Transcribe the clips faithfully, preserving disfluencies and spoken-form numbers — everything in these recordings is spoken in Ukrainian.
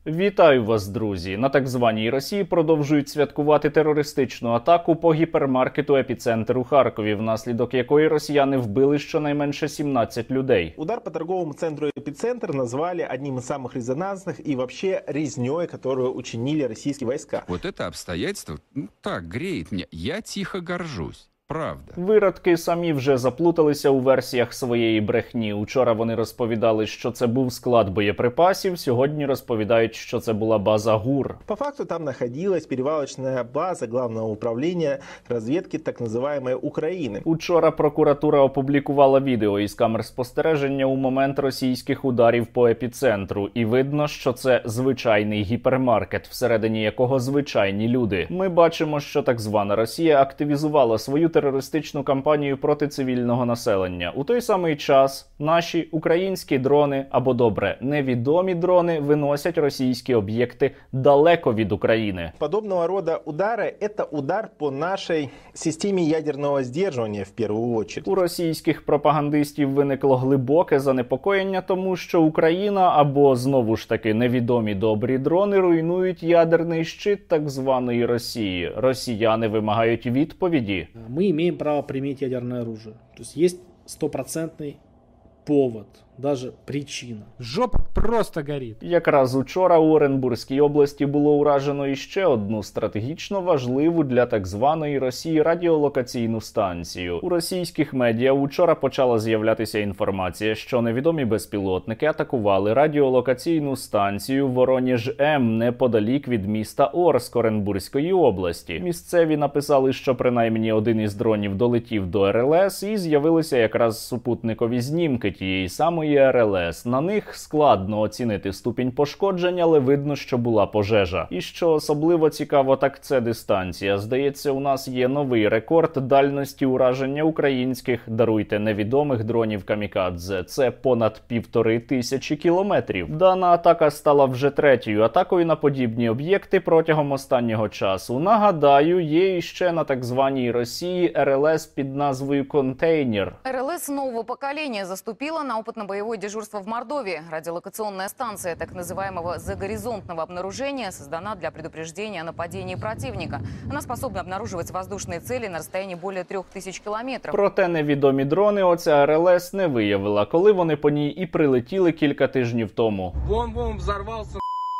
Вітаю вас, друзі! На так званій Росії продовжують святкувати терористичну атаку по гіпермаркету «Епіцентр» у Харкові, внаслідок якої росіяни вбили щонайменше сімнадцять людей. Удар по торговому центру «Эпицентр» назвали одним из самых резонансных и вообще резнёй, которую учинили российские войска. Вот это обстоятельство, ну, так греет меня. Я тихо горжусь. Правда. Виродки самі вже заплуталися у версіях своєї брехні. Учора вони розповідали, що це був склад боєприпасів, сьогодні розповідають, що це була база ГУР. По факту там находилась перевалочная база Главного управления разведки так называемой Украины. Учора прокуратура опублікувала відео із камер спостереження у момент російських ударів по епіцентру. І видно, що це звичайний гіпермаркет, всередині якого звичайні люди. Ми бачимо, що так звана Росія активізувала свою терористичну кампанію проти цивільного населення. У той самий час наші українські дрони, або добре, невідомі дрони, виносять російські об'єкти далеко від України. Подобного рода удары – это удар по нашей системе ядерного сдерживания в первую очередь. У російських пропагандистів виникло глибоке занепокоєння тому, що Україна або, знову ж таки, невідомі добрі дрони руйнують ядерний щит так званої Росії. Росіяни вимагають відповіді. Мы имеем право применить ядерное оружие. То есть есть стопроцентный повод, даже причина. Жопа просто горить. Якраз учора у Оренбурзькій області було уражено іще одну стратегічно важливу для так званої Росії радіолокаційну станцію. У російських медіа учора почала з'являтися інформація, що невідомі безпілотники атакували радіолокаційну станцію Вороніж-М неподалік від міста Орск Оренбурзької області. Місцеві написали, що принаймні один із дронів долетів до РЛС і з'явилися якраз супутникові знімки тієї самої ар ел ес. На них складно оцінити ступінь пошкодження, але видно, що була пожежа. І що особливо цікаво, так це дистанція. Здається, у нас є новий рекорд дальності ураження українських, даруйте, невідомих дронів камікадзе. Це понад півтори тисячі кілометрів. Дана атака стала вже третьою атакою на подібні об'єкти протягом останнього часу. Нагадаю, є іще на так званій Росії ар ел ес під назвою «Контейнер». ар ел ес нового поколения заступила на опытно-боевое дежурство в Мордовии. Радиолокационная станция так называемого загоризонтного обнаружения создана для предупреждения о нападении противника. Она способна обнаруживать воздушные цели на расстоянии более трех тысяч километров. Проте невідомі дрони оця ар ел ес не виявила, коли вони по ній і прилетіли кілька тижнів тому. Вон-вон взорвался.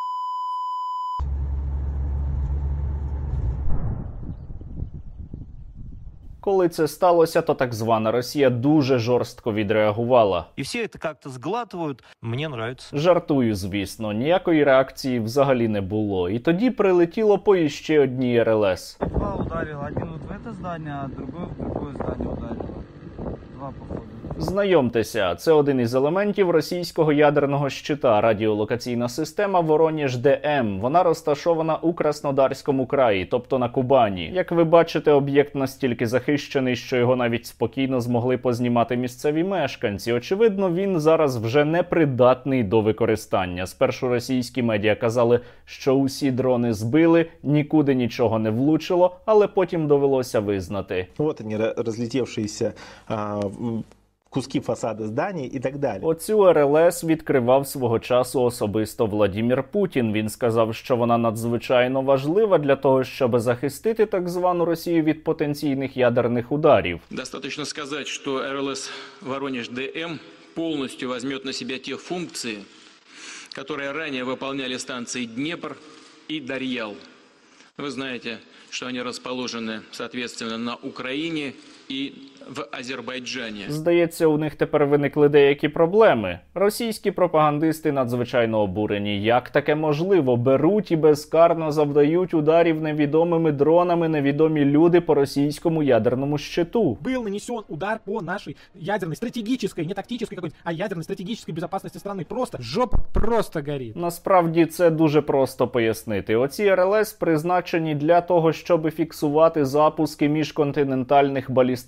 Коли це сталося, то так звана Росія дуже жорстко відреагувала. І всі це як-то зглатують. Мені подобається. Жартую, звісно. Ніякої реакції взагалі не було. І тоді прилетіло по іще одній ар ел ес. Два ударила. Один вот в это здание, а другой в другое здание ударила. Два, походу. Знайомтеся, це один із елементів російського ядерного щита – радіолокаційна система Вороніж-Д М. Вона розташована у Краснодарському краї, тобто на Кубані. Як ви бачите, об'єкт настільки захищений, що його навіть спокійно змогли познімати місцеві мешканці. Очевидно, він зараз вже непридатний до використання. Спершу російські медіа казали, що усі дрони збили, нікуди нічого не влучило, але потім довелося визнати. Вот они, разлетевшиеся а, куски фасаду зданий і так далі. Оцю ар ел ес відкривав свого часу особисто Владімір Путін. Він сказав, що вона надзвичайно важлива для того, щоб захистити так звану Росію від потенційних ядерних ударів. Достаточно сказать, что ар ел ес Воронеж-Д М полностью возьмет на себя те функции, которые ранее выполняли станции Днепр и Дарьял. Вы знаете, что они расположены, соответственно, на Украине і в Азербайджані. Здається, у них тепер виникли деякі проблеми. Російські пропагандисти надзвичайно обурені. Як таке можливо? Беруть і безкарно завдають ударів невідомими дронами невідомі люди по російському ядерному щиту. Был нанесен удар по нашей ядерной, стратегической, не тактической какой-нибудь, а ядерной стратегической безопасности страны. Просто жопа просто горит. Насправді це дуже просто пояснити. Оці ар ел ес призначені для того, щоб фіксувати запуски міжконтинентальних балістичних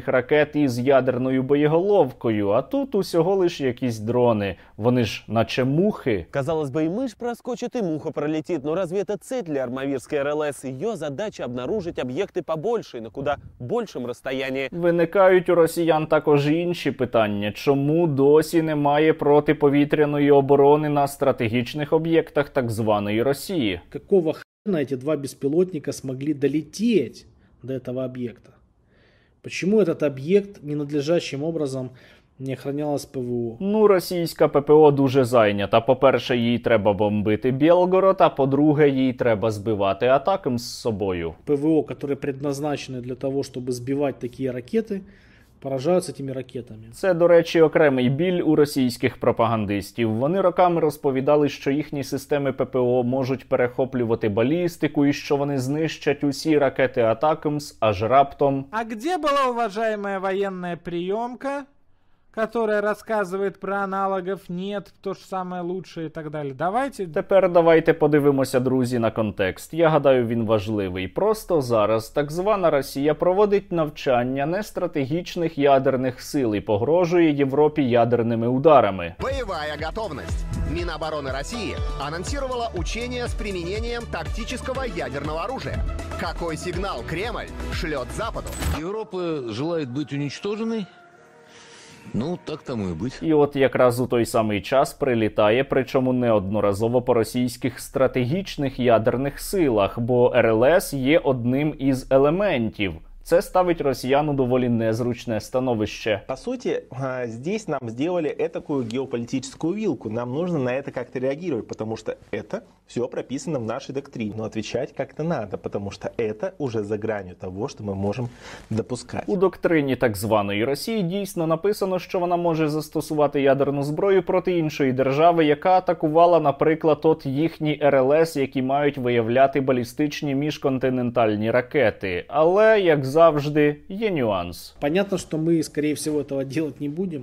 балістичних ракет із ядерною боєголовкою, а тут усього лиш якісь дрони. Вони ж наче мухи. Казалось бы, и мышь проскочит, и муха пролетит, но разве это цель для армавирской эр эл эс? Ее задача обнаружить объекты побольше, на куда большем расстоянии. Виникають у росіян також і інші питання. Чому досі немає протиповітряної оборони на стратегічних об'єктах так званої Росії? Какого хрена эти два беспилотника смогли долететь до этого объекта? Почему этот объект ненадлежащим образом не охранялось пе вэ о? Ну, російська пе пе о дуже зайнята. По-перше, їй треба бомбити Білгород, а по-друге, їй треба збивати атакам з собою. пе вэ о, которые предназначены для того, чтобы сбивать такие ракеты, поражаються тими ракетами. Це, до речі, окремий біль у російських пропагандистів. Вони роками розповідали, що їхні системи пе пе о можуть перехоплювати балістику і що вони знищать усі ракети Атакамс, аж раптом... А где была уважаемая военная приемка, которая рассказывает про аналогов нет, то же самое лучшее и так далее? Давайте... Тепер давайте подивимося, друзі, на контекст. Я гадаю, він важливий. Просто зараз так звана Росія проводить навчання нестратегічних ядерних сил і погрожує Європі ядерними ударами. Боевая готовность. Минобороны России анонсировала учения с применением тактического ядерного оружия. Какой сигнал Кремль шлет Западу? Европа желает быть уничтоженной? Ну, так тому і бути. І от якраз у той самий час прилітає, причому неодноразово по російських стратегічних ядерних силах, бо ер ел ес є одним із елементів. Це ставить росіян у доволі незручне становище. По сути, здесь нам сделали этакую геополитическую вилку. Нам нужно на это как-то реагировать, потому что это все прописано в нашей доктрине. Но отвечать как-то надо, потому что это уже за гранью того, что мы можем допускать. У доктрині так званої Росії дійсно написано, що вона може застосувати ядерну зброю проти іншої держави, яка атакувала, наприклад, от їхні ер ел ес, які мають виявляти балістичні міжконтинентальні ракети. Але, як завжди, є нюанс. Понятно, что мы, скорее всего, этого делать не будем,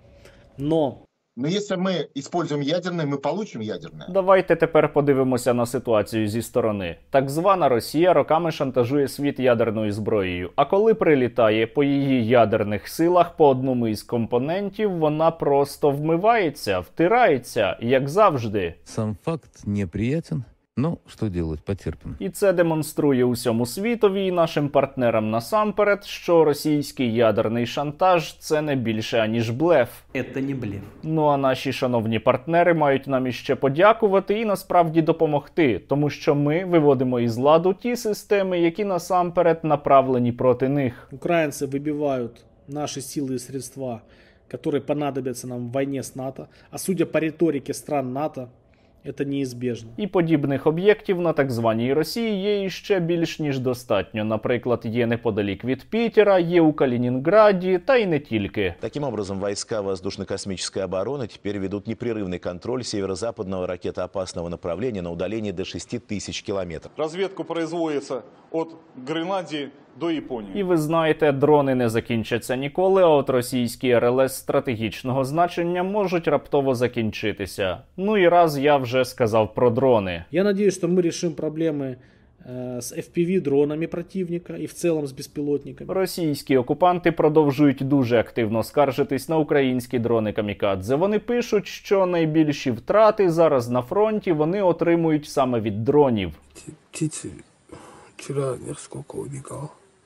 но... Но если мы используем ядерное, мы получим ядерное. Давайте тепер подивимося на ситуацію зі сторони. Так звана Росія роками шантажує світ ядерною зброєю. А коли прилітає по її ядерних силах по одному із компонентів, вона просто вмивається, втирається, як завжди. Сам факт неприятен. Ну, що делать, потерпим. І це демонструє усьому світові і нашим партнерам насамперед, що російський ядерний шантаж – це не більше, аніж блеф. Це не блеф. Ну а наші шановні партнери мають нам іще подякувати і насправді допомогти, тому що ми виводимо із ладу ті системи, які насамперед направлені проти них. Українці вибивають наші сили і средства, які понадобляться нам в війні з НАТО, а судя по риториці стран НАТО, це неізбіжно. І подібних об'єктів на так званій Росії є іще більш ніж достатньо. Наприклад, є неподалік від Пітера, є у Калінінграді, та й не тільки. Таким образом, войска воздушно-космической обороны теперь ведут непрерывный контроль северо-западного ракетоопасного направления на удалении до шести тысяч километров. Разведка производится от Гренландии до Японії. І ви знаєте, дрони не закінчаться ніколи, а от російські ер ел ес стратегічного значення можуть раптово закінчитися. Ну і раз я вже сказав про дрони. Я надіюсь, що ми рішимо проблеми э, з еф пі ві-дронами противника і в цілому з безпілотниками. Російські окупанти продовжують дуже активно скаржитись на українські дрони-камікадзе. Вони пишуть, що найбільші втрати зараз на фронті вони отримують саме від дронів. Птиці вчора несколько убігав.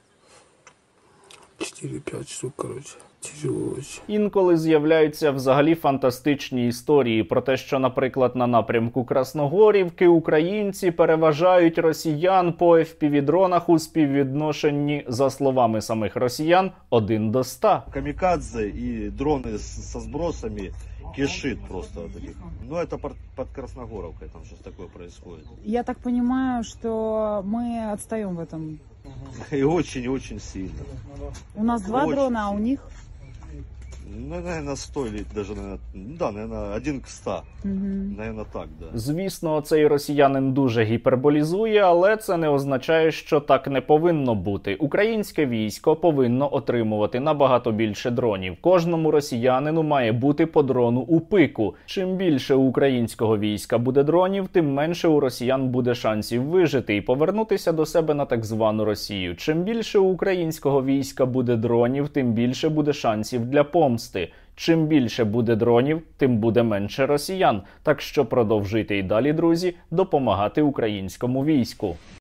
чотири-п'ять штук, коротше. Інколи з'являються взагалі фантастичні історії про те, що, наприклад, на напрямку Красногорівки українці переважають росіян по еф пі ві-дронах у співвідношенні, за словами самих росіян, один до ста. Камікадзе і дрони со збросами кишит просто. Ну, это под Красногоровкой, там что-то такое происходит. Я так понимаю, что мы отстаем в этом. И очень-очень сильно. У нас два очень дрона, а у сильно. них? Ну, наверное, сто или даже, наверное, да, наверное, один к ста. Угу. Наверное, так, да. Звісно, цей росіянин дуже гіперболізує, але це не означає, що так не повинно бути. Українське військо повинно отримувати набагато більше дронів. Кожному росіянину має бути по дрону у пику. Чим більше у українського війська буде дронів, тим менше у росіян буде шансів вижити і повернутися до себе на так звану Росію. Чим більше у українського війська буде дронів, тим більше буде шансів для помсти. Чим більше буде дронів, тим буде менше росіян. Так що продовжуйте і далі, друзі, допомагати українському війську.